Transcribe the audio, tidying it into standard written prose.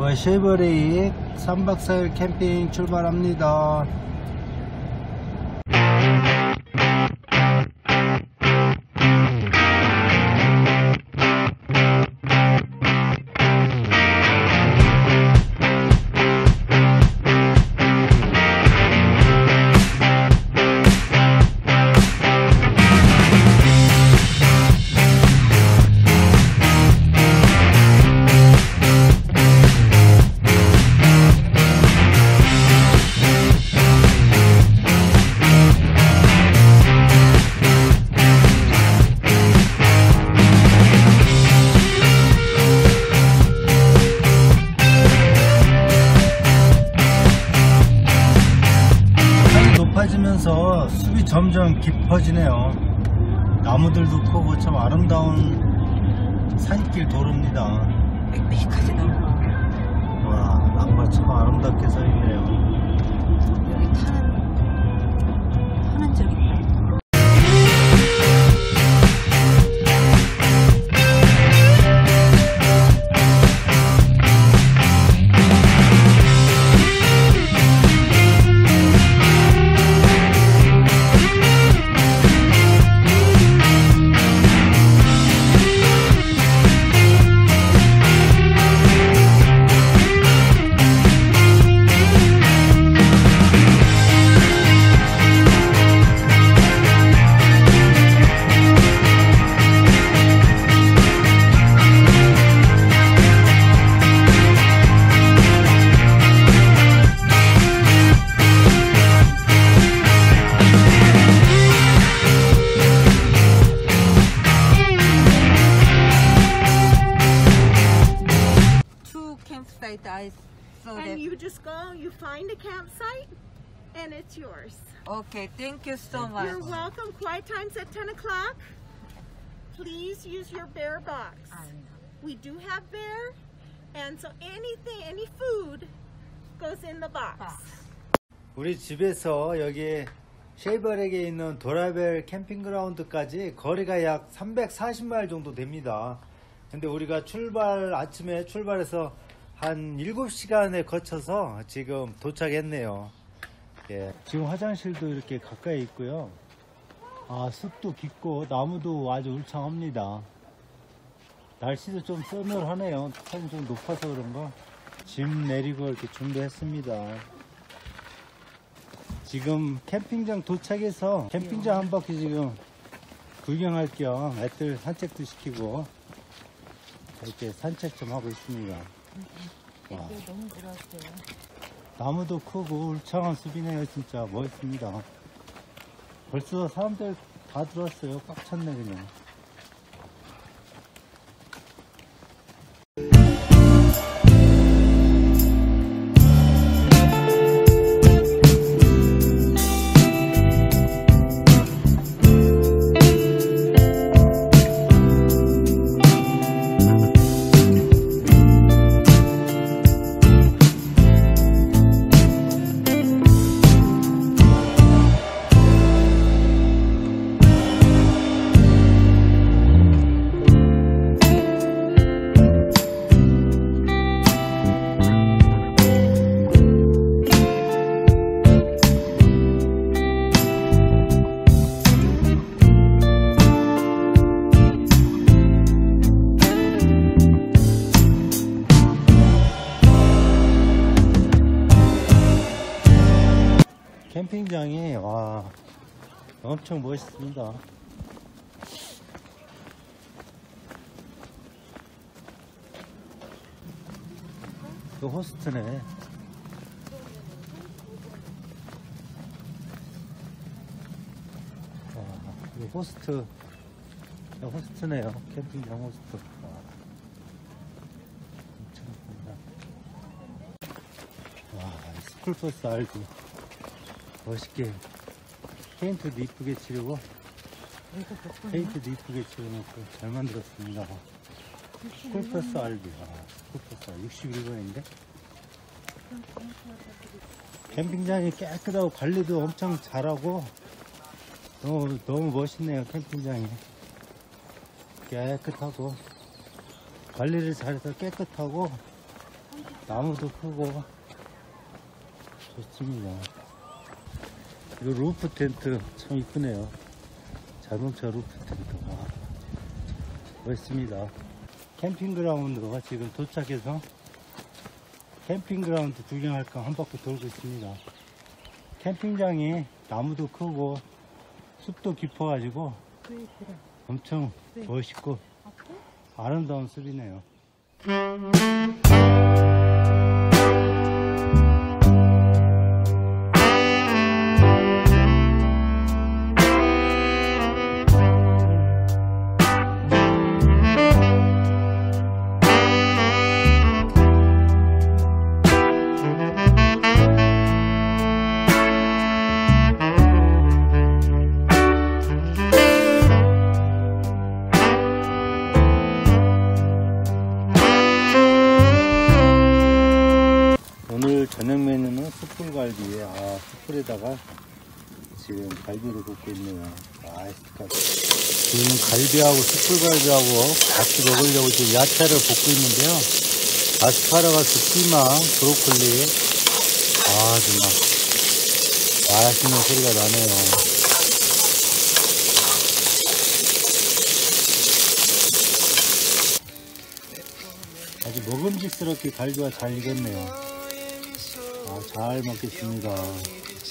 쉐이버레이 3박 4일 캠핑 출발합니다. 높아지면서 숲이 점점 깊어지네요. 나무들도 크고 참 아름다운 산길 도로입니다. 빽빽하지 너무. 와, 나무가 참 아름답게 서 있네요. 여기 타는 저기 있다. And you just go, you find a campsite, and it's yours. Okay, thank you so much. You're welcome. Quiet time's at 10 o'clock. Please use your bear box. We do have bear, and so anything, any food goes in the box. 우리 집에서 여기 쉐이버렉에 있는 도라벨 캠핑그라운드까지 거리가 약 340마일 정도 됩니다. 근데 우리가 아침에 출발해서 한 7시간에 거쳐서 지금 도착했네요. 예, 지금 화장실도 이렇게 가까이 있고요. 숲도 깊고 나무도 아주 울창합니다. 날씨도 좀 서늘하네요. 산이 좀 높아서 그런가 짐 내리고 이렇게 준비했습니다. 지금 캠핑장 도착해서 캠핑장 한 바퀴 지금 구경할 겸 애들 산책도 시키고 이렇게 산책 좀 하고 있습니다. 와, 너무 들어왔어요. 나무도 크고 울창한 숲이네요. 진짜 멋있습니다. 벌써 사람들 다 들어왔어요. 꽉 찼네 그냥. 캠핑장이 와 엄청 멋있습니다. 그 호스트네. 이 호스트네요. 캠핑장 호스트. 엄청 큽니다. 와, 스쿨버스 알고 멋있게 페인트도 이쁘게 칠하고 잘 만들었습니다. 스쿨버스 알비. 스쿨버스 61번인데 캠핑장이 깨끗하고 관리도 엄청 잘하고 너무 멋있네요. 캠핑장이 깨끗하고 관리를 잘해서 깨끗하고 나무도 크고 좋습니다. 그리고 루프 텐트 참 이쁘네요. 자동차 루프 텐트. 와, 멋있습니다. 캠핑그라운드로 지금 도착해서 캠핑그라운드 구경할 거 한 바퀴 돌고 있습니다. 캠핑장이 나무도 크고 숲도 깊어가지고 엄청 멋있고 아름다운 숲이네요. 오늘 저녁 메뉴는 숯불갈비에 숯불에다가 지금 갈비를 굽고 있네요. 지금 갈비하고 숯불갈비하고 같이 먹으려고 지금 야채를 볶고 있는데요. 아스파라거스, 피망, 브로콜리. 정말 맛있는 소리가 나네요. 아주 먹음직스럽게 갈비가 잘 익었네요. 잘 먹겠습니다.